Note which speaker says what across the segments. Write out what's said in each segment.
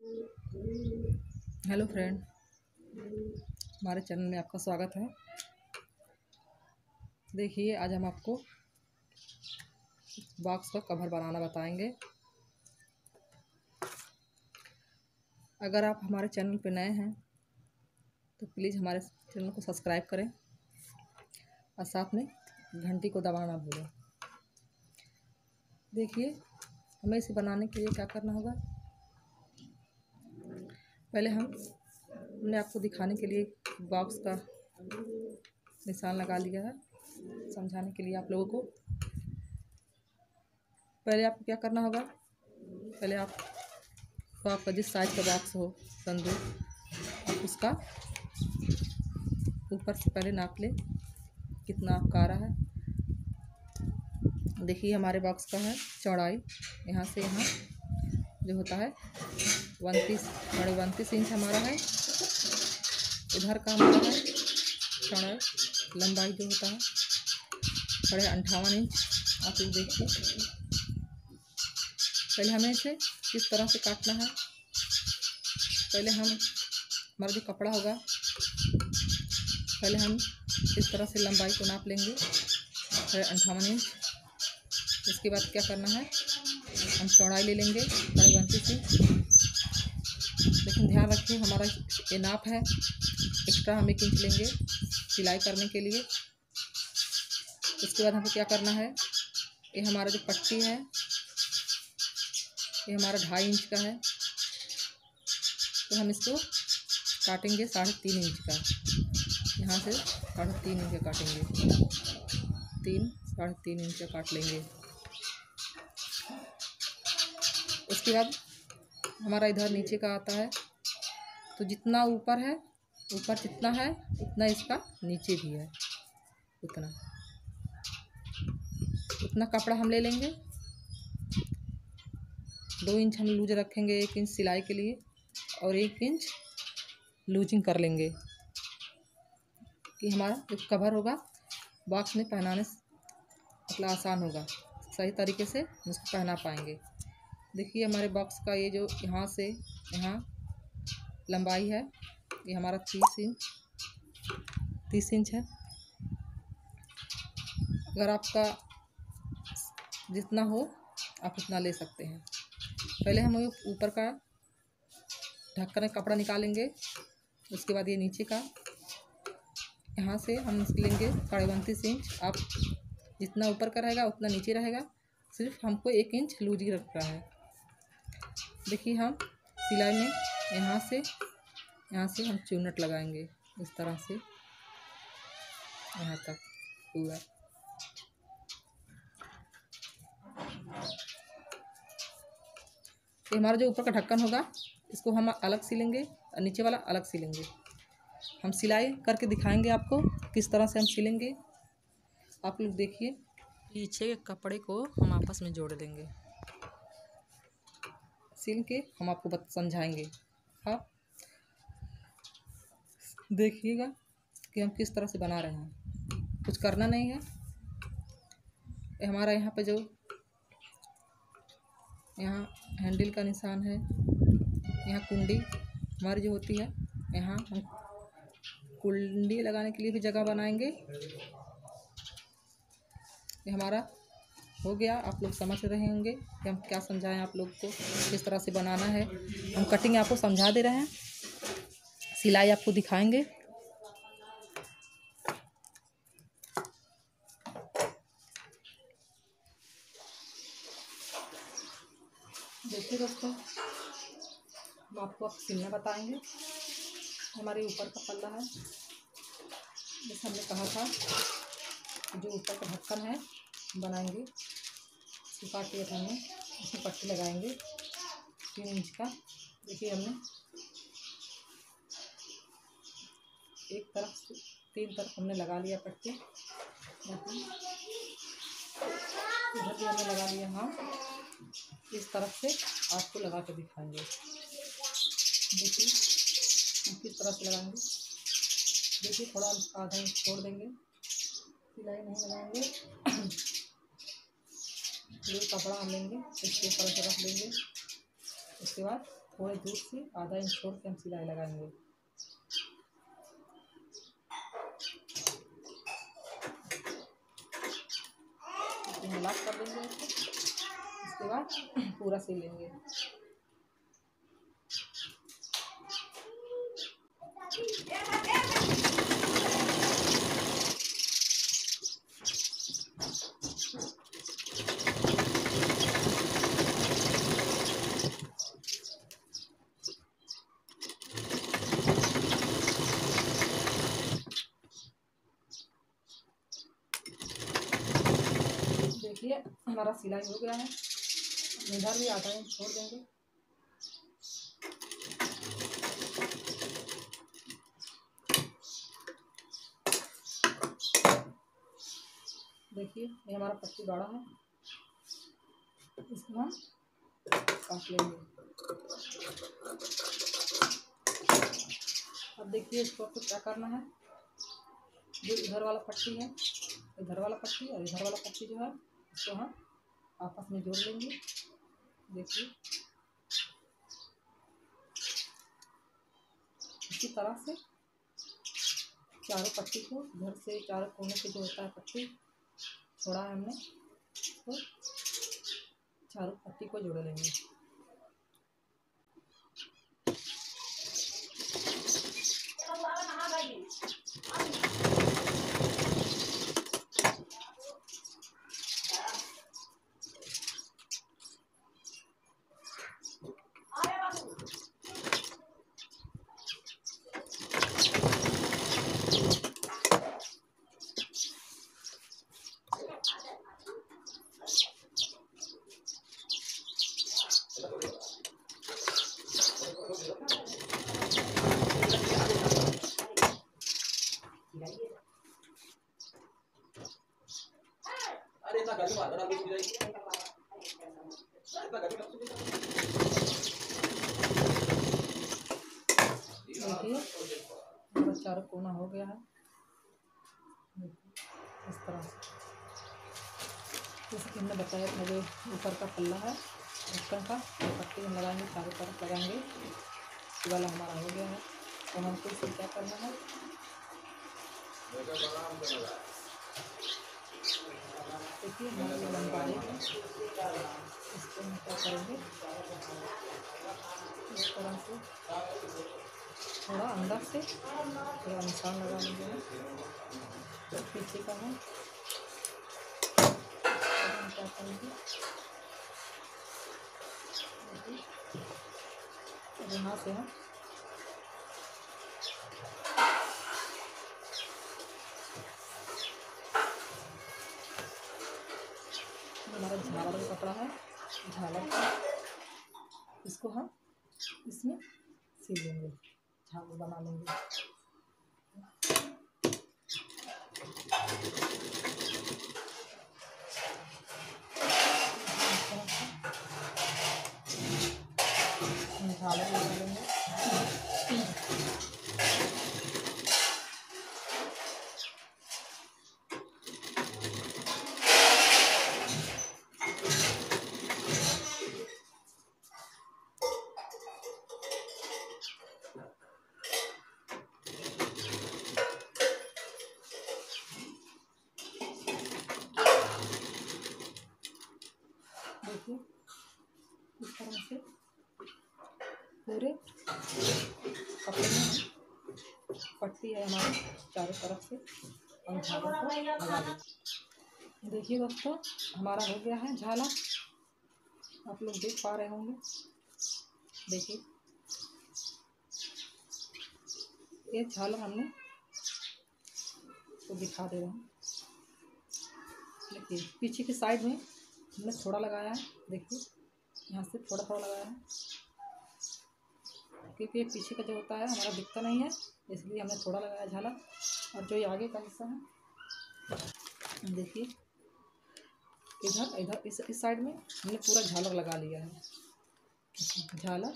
Speaker 1: Hello friend, हमारे channel में आपका स्वागत है। देखिए, आज हम आपको बॉक्स का कवर बनाना बताएंगे। अगर आप हमारे चैनल पर नए हैं तो प्लीज़ हमारे चैनल को सब्सक्राइब करें और साथ में घंटी को दबाना ना भूलें। देखिए, हमें इसे बनाने के लिए क्या करना होगा। पहले हमने आपको दिखाने के लिए बॉक्स का निशान लगा लिया है, समझाने के लिए आप लोगों को। पहले आपको क्या करना होगा, पहले आपका जिस साइज का बॉक्स हो संदूक, आप उसका ऊपर से पहले नाप लें कितना आपका आ रहा है। देखिए, हमारे बॉक्स का है चौड़ाई यहाँ से यहाँ जो होता है 29 इंच हमारा है। इधर का हमारा है चौड़ाई, लंबाई जो होता है 58 इंच। आप लोग देखिए, पहले हमें इसे किस तरह से काटना है। पहले हमारा जो कपड़ा होगा, पहले हम इस तरह से लंबाई को नाप लेंगे 58 इंच। इसके बाद क्या करना है, हम चौड़ाई ले लेंगे 29 इंच। लेकिन ध्यान रखिए, हमारा ये नाप है, एक्स्ट्रा हम 1 इंच लेंगे सिलाई करने के लिए। इसके बाद हमको क्या करना है, ये हमारा जो पट्टी है ये हमारा 2.5 इंच का है, तो हम इसको काटेंगे 3.5 इंच का। यहाँ से 3.5 इंच का काटेंगे, 3-3.5 इंच का काट लेंगे। उसके बाद हमारा इधर नीचे का आता है, तो जितना ऊपर है, ऊपर जितना है उतना इसका नीचे भी है, उतना कपड़ा हम ले लेंगे। 2 इंच हम लूज रखेंगे 1 इंच सिलाई के लिए, और 1 इंच लूजिंग कर लेंगे कि हमारा जो कवर होगा बॉक्स में पहनाने मतलब आसान होगा, सही तरीके से हम इसको पहना पाएंगे। देखिए, हमारे बॉक्स का ये जो यहाँ से यहाँ लंबाई है, ये हमारा 30 इंच है। अगर आपका जितना हो आप उतना ले सकते हैं। पहले हम ऊपर का ढक्कन का कपड़ा निकालेंगे। उसके बाद ये नीचे का यहाँ से हम लेंगे 29 इंच। आप जितना ऊपर का रहेगा उतना नीचे रहेगा, सिर्फ हमको 1 इंच लूज ही रखना है। देखिए, हम सिलाई में यहाँ से हम चूनट लगाएंगे इस तरह से यहाँ तक पूरा। ये हमारा जो ऊपर का ढक्कन होगा इसको हम अलग सिलेंगे और नीचे वाला अलग सिलेंगे। हम सिलाई करके दिखाएंगे आपको किस तरह से हम सिलेंगे। आप लोग देखिए, पीछे के कपड़े को हम आपस में जोड़ देंगे, सिल के हम आपको समझाएंगे। आप देखिएगा कि हम किस तरह से बना रहे हैं, कुछ करना नहीं है। हमारा यहाँ पे जो यहाँ हैंडल का निशान है, यहाँ कुंडी हमारी जो होती है, यहाँ हम कुंडी लगाने के लिए भी जगह बनाएंगे। ये हमारा हो गया। आप लोग समझ रहे होंगे कि हम क्या समझाएं आप लोग को, किस तरह से बनाना है। हम कटिंग आपको समझा दे रहे हैं, सिलाई आपको दिखाएंगे। देखिए दोस्तों, हम आपको अब सिलना बताएंगे। हमारे ऊपर का पल्ला है, जैसे हमने कहा था, जो ऊपर का ढक्कन है बनाएंगे, इसको काट लिया था हमने। इसमें पट्टी लगाएंगे 3 इंच का। देखिए, हमने एक तरफ से 3 तरफ हमने लगा लिया पट्टी, इधर भी हमने लगा लिया। हाँ, इस तरफ से आपको लगा के दिखाएंगे। देखिए, हम किस तरह से लगाएंगे। देखिए, थोड़ा आधा इंच छोड़ देंगे, सिलाई नहीं लगाएंगे। ये कपड़ा हम लेंगे, इसके ऊपर से रख देंगे। उसके बाद थोड़े दूर से आधा इंच छोड़ के हम सिलाई लगाएंगे। इसमें लॉक कर देंगे इसको। इसके बाद पूरा सिल लेंगे। देखिए हमारा सिलाई हो गया है। इधर भी आधा इंच छोड़ देंगे। देखिए ये हमारा पट्टी बड़ा है, इसको हम काट लेंगे। अब देखिए इसको आपको क्या करना है, जो इधर वाला पट्टी है, इधर वाला पट्टी और इधर वाला पट्टी जो है इसको हम आपस में जोड़ लेंगे। देखिए इसी तरह से चारों पट्टी को, इधर से चारों कोने से जो होता है पट्टी छोड़ा है हमने, तो चारों पट्टी को जोड़ लेंगे। देखिए हमारा चारों कोना हो गया है। इस तरह से जैसे कि हमने बताया था, जो ऊपर का पल्ला है ढक्कन का, वो पट्टी हम लगाएंगे, चारों तरफ लगाएंगे। ये वाला हमारा हो गया है। तो हमको इसे क्या करना है, देखिए हमारा जो लंबाई है इसको हम क्या करेंगे, इस तरह से थोड़ा अंदर से थोड़ा निशान लगा लेंगे। तो पीछे का है हम क्या करेंगे, यहाँ से हम हमारा झालर का कपड़ा है, झालर का इसको हम इसमें सिल लेंगे, झालर बना लेंगे। झालर लगा लेंगे। देखिए इस तरह से पूरे कपड़े में पट्टी है हमारे चारों तरफ से, और झालर को लगा दें। देखिए दोस्तों हमारा हो गया है झालर, आप लोग देख पा रहे होंगे। देखिए ये झालर हमने तो दिखा दे रहे हैं। देखिए पीछे की साइड में हमने थोड़ा लगाया है, देखिए यहाँ से थोड़ा थोड़ा लगाया है, क्योंकि ये पीछे का जो होता है हमारा दिखता नहीं है, इसलिए हमने थोड़ा लगाया झालर। और जो ये आगे का हिस्सा है, देखिए इधर इधर इस साइड में हमने पूरा झालर लगा लिया है। झालर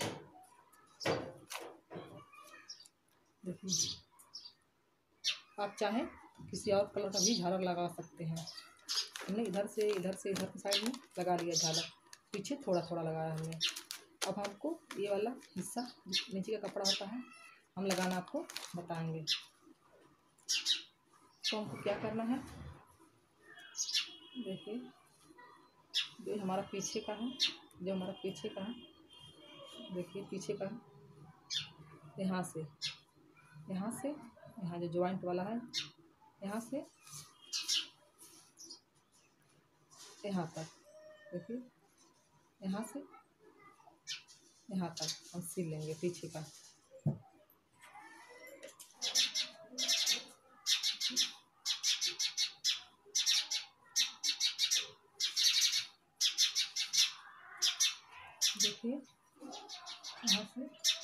Speaker 1: देखिए, आप चाहें किसी और कलर का भी झालर लगा सकते हैं। हमने इधर से इधर की साइड में लगा लिया झालर, पीछे थोड़ा थोड़ा लगाया हमने। अब हमको ये वाला हिस्सा नीचे का कपड़ा होता है हम लगाना आपको बताएंगे। तो हमको क्या करना है, देखिए जो हमारा पीछे का है, जो हमारा पीछे का है, देखिए पीछे का यहाँ से यहाँ जो जॉइंट वाला है यहाँ से यहाँ तक, देखिए यहाँ से यहाँ तक हम सिल लेंगे पीछे का। देखिए यहाँ से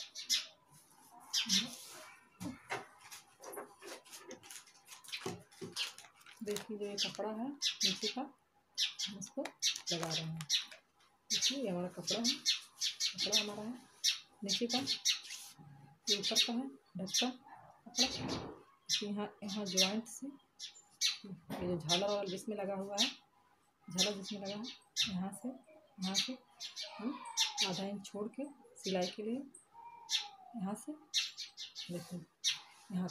Speaker 1: देखिए जो ये कपड़ा है नीचे का हम इसको लगा रहे हैं। देखिए ये हमारा कपड़ा है, कपड़ा हमारा है नीचे का, ये ऊपर का है ढक्कन कपड़ा। यहाँ यहाँ ज्वाइंट से ये जो झालर वाला जिसमें लगा हुआ है, झालर जिसमें लगा है यहाँ से हम आधा इंच छोड़ के सिलाई के लिए यहाँ से देखिए यहाँ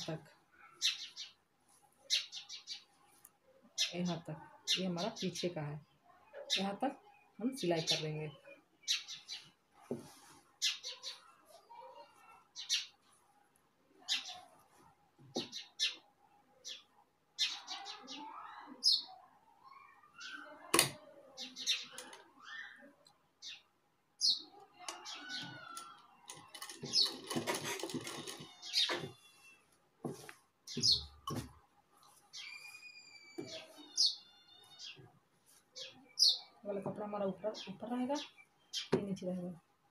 Speaker 1: तक ये हमारा पीछे का है, यहाँ तक हम सिलाई कर लेंगे। वाला कपड़ा हमारा ऊपर रहेगा, ये नीचे रहेगा।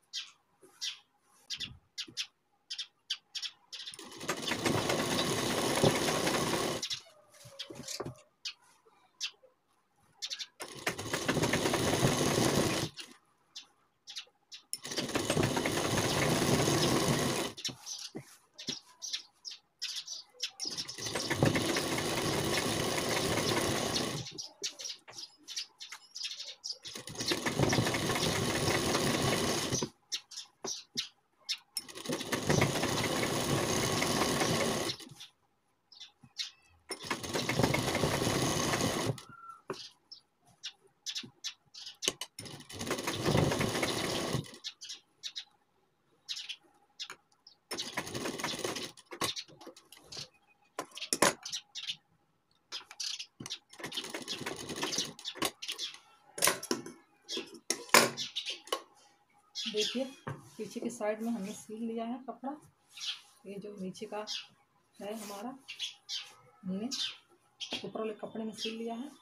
Speaker 1: देखिए पीछे की साइड में हमने सिल लिया है कपड़ा, ये जो नीचे का है हमारा हमने ऊपर वाले कपड़े में सिल लिया है।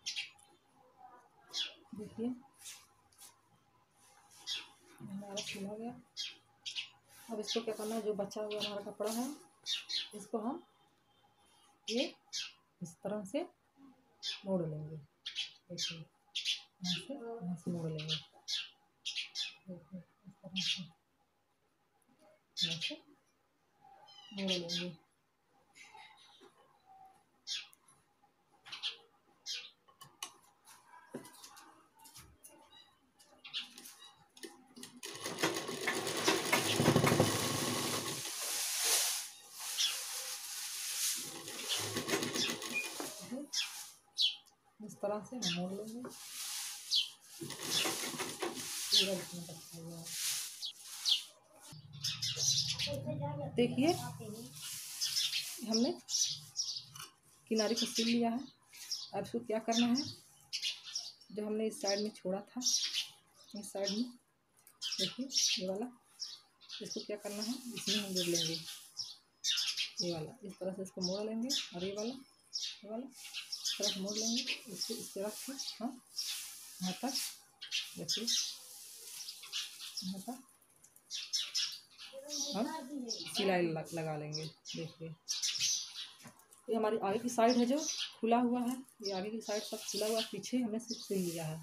Speaker 1: देखिए हमारा सिल हो गया। अब इसको क्या करना है, जो बचा हुआ हमारा कपड़ा है इसको हम ये इस तरह से मोड़ लेंगे। देखिए यहाँ से मोड़ लेंगे, देखिए इस तरह से यहाँ से मोड़ लेंगे। इस तरह से हम मोड़ लेंगे पूरा इसमें रखा हुआ है। देखिए हमने किनारे को सिल लिया है। अब इसको क्या करना है, जो हमने इस साइड में छोड़ा था, इस साइड में देखिए ये वाला, इसको क्या करना है, इसमें हम जोड़ लेंगे ये वाला, इस तरह से इसको मोड़ लेंगे और ये वाला इस तरह से मोड़ लेंगे। इसको इस तरह से हम यहाँ तक देखिए यहाँ तक हम सिलाई लगा लेंगे। देखिए ये हमारी आगे की साइड है जो खुला हुआ है, ये आगे की साइड सब खुला हुआ है, पीछे हमने सिर्फ सिल लिया है।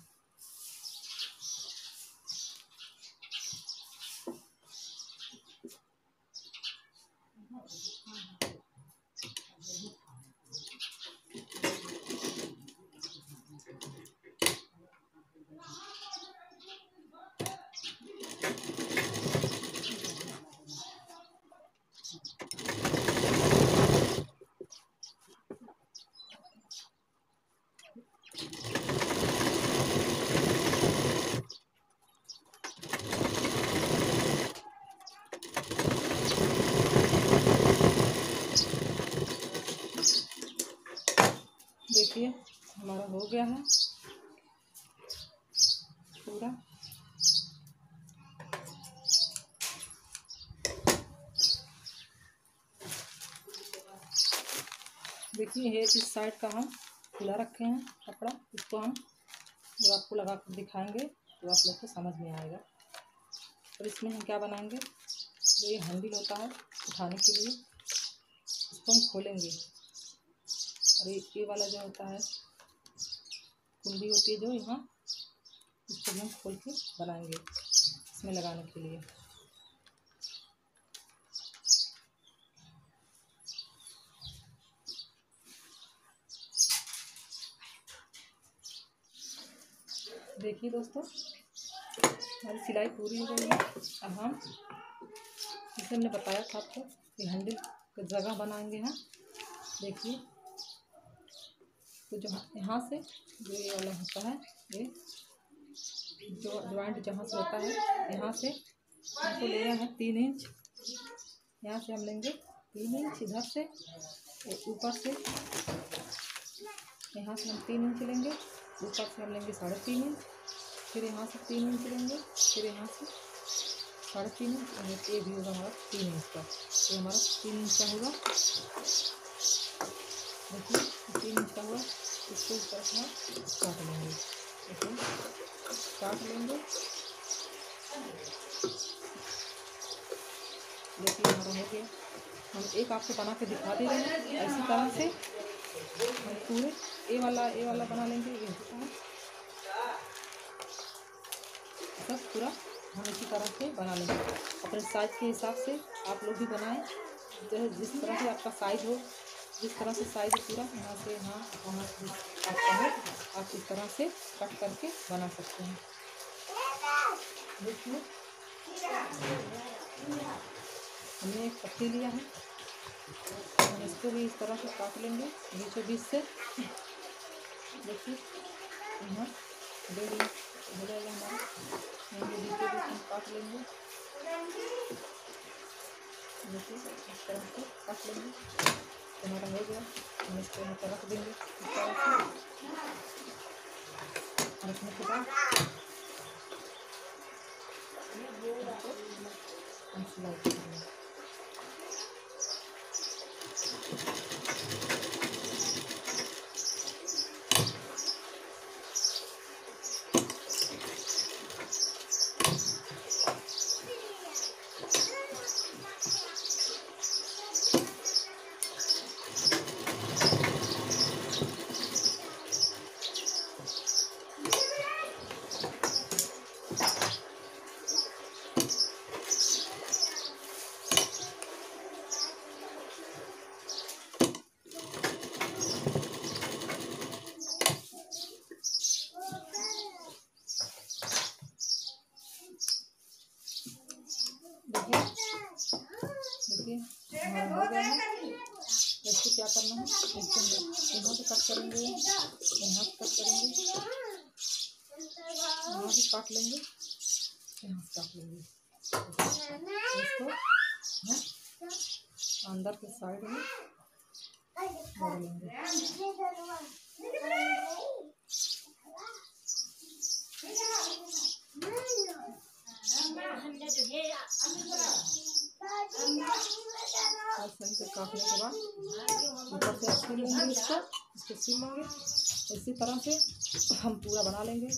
Speaker 1: देखिए हमारा हो गया है पूरा। देखिए ये इस साइड का हम खुला रखे हैं कपड़ा, इसको हम जब आपको लगा कर दिखाएंगे तो आप लोग को समझ में आएगा। और इसमें हम क्या बनाएंगे, जो ये हैंडल होता है उठाने के लिए, इसको हम खोलेंगे। और ये वाला जो होता है कुंडी होती है जो यहाँ, इसको भी हम खोल के बनाएंगे इसमें लगाने के लिए। देखिए दोस्तों हमारी सिलाई पूरी हो गई है। अब हम जैसे हमने बताया था आपको ये हैंडल की जगह बनाएंगे हैं। देखिए तो जो यहाँ से जो ये वाला होता है, ये जो ज्वाइंट जहाँ से होता है, यहाँ से हमको लेना है 3 इंच। यहाँ से हम लेंगे 3 इंच, इधर से ऊपर से यहाँ से हम 3 इंच लेंगे, ऊपर से हम लेंगे 3.5 इंच, फिर यहाँ से 3 इंच लेंगे, फिर यहाँ से 3.5 इंच, ये भी होगा हमारा 3 इंच का। ये हमारा 3 इंच का होगा। देखिए 3 इंच का हुआ, इसको इस तरह से काट लेंगे। देखिए काट लेंगे। देखिए हमारा हो गया। हम एक आपको बना के दिखा दे रहे हैं, इसी तरह से हम पूरे ए वाला बना लेंगे। ये होता है सब पूरा हम इसी तरह से बना लेंगे। अपने साइज के हिसाब से आप लोग भी बनाएं, जो जिस तरह से आपका साइज हो, जिस तरह से साइज पूरा यहाँ से यहाँ वहाँ आपका हो, आप इस तरह से कट करके बना सकते हैं। देखिए हमने एक पत्ती लिया है, हम इसको भी इस तरह से काट लेंगे बीचों बीच से। देखिए यहाँ 1.5 इंच हो जाएगा हमारा, यहाँ बीचों बीच हम काट लेंगे। देखिए इस तरह से काट लेंगे, हमारा हो गया। हम इसको यहाँ पर रख देंगे इस तरह से। रखने के बाद हम सिलाई करेंगे। देखिए हमारा हो गया है। इसको क्या करना है, इसको यहाँ से कट करेंगे, यहाँ से कट करेंगे, यहाँ से काट लेंगे, यहाँ से काट लेंगे। इसको अंदर के साइड में मोड़ लेंगे। और सही से काटने के बाद ऊपर से सील लेंगे, इसको सील लेंगे। इसी तरह से हम पूरा बना लेंगे।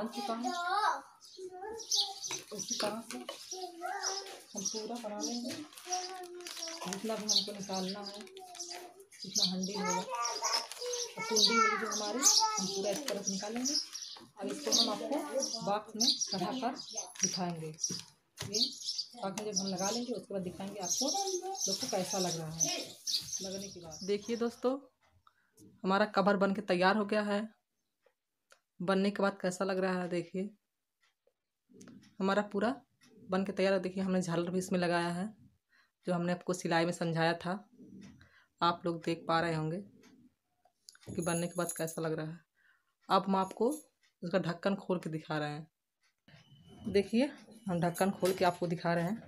Speaker 1: बन चुका है। उसी तरह से हम पूरा बना लेंगे, जितना भी हमको निकालना है, जितना हंडी होगा और कुंडी होगी जो हमारी, हम पूरा इस तरह से निकालेंगे। अब इसको हम आपको बॉक्स में चढ़ा कर दिखाएंगे। ये बॉक्स में जब हम लगा लेंगे उसके बाद दिखाएंगे आपको लोग को कैसा लग रहा है। लगने के बाद देखिए दोस्तों, हमारा कवर बन के तैयार हो गया है। बनने के बाद कैसा लग रहा है देखिए, हमारा पूरा बन के तैयार है। देखिए हमने झालर भी इसमें लगाया है, जो हमने आपको सिलाई में समझाया था। आप लोग देख पा रहे होंगे कि बनने के बाद कैसा लग रहा है। अब हम आपको उसका ढक्कन खोल के दिखा रहे हैं। देखिए हम ढक्कन खोल के आपको दिखा रहे हैं।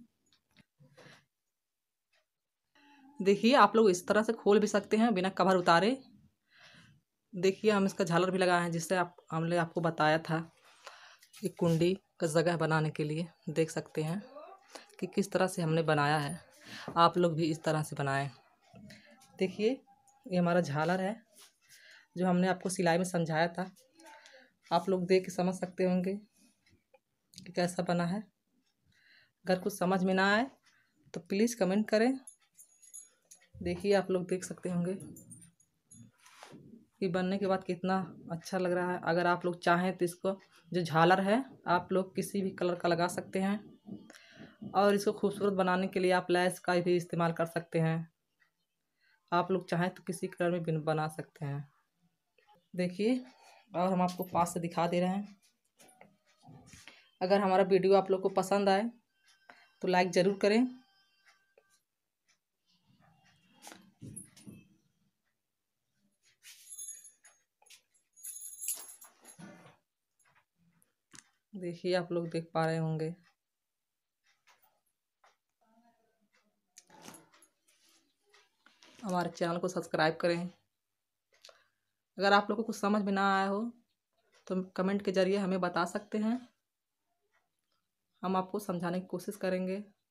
Speaker 1: देखिए आप लोग इस तरह से खोल भी सकते हैं बिना कवर उतारे। देखिए हम इसका झालर भी लगाए हैं, जिससे हमने आपको बताया था कि कुंडी का जगह बनाने के लिए। देख सकते हैं कि किस तरह से हमने बनाया है। आप लोग भी इस तरह से बनाएं। देखिए ये हमारा झालर है, जो हमने आपको सिलाई में समझाया था। आप लोग देख के समझ सकते होंगे कि कैसा बना है। अगर कुछ समझ में ना आए तो प्लीज़ कमेंट करें। देखिए आप लोग देख सकते होंगे कि बनने के बाद कितना अच्छा लग रहा है। अगर आप लोग चाहें तो इसको जो झालर है आप लोग किसी भी कलर का लगा सकते हैं, और इसको खूबसूरत बनाने के लिए आप लैस का भी इस्तेमाल कर सकते हैं। आप लोग चाहें तो किसी कलर में भी बना सकते हैं। देखिए और हम आपको पास से दिखा दे रहे हैं। अगर हमारा वीडियो आप लोग को पसंद आए तो लाइक ज़रूर करें। देखिए आप लोग देख पा रहे होंगे। हमारे चैनल को सब्सक्राइब करें। अगर आप लोग को कुछ समझ में ना आया हो तो कमेंट के ज़रिए हमें बता सकते हैं, हम आपको समझाने की कोशिश करेंगे।